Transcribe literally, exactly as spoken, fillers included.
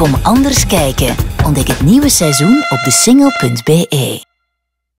Kom anders kijken. Ontdek het nieuwe seizoen op de single punt be.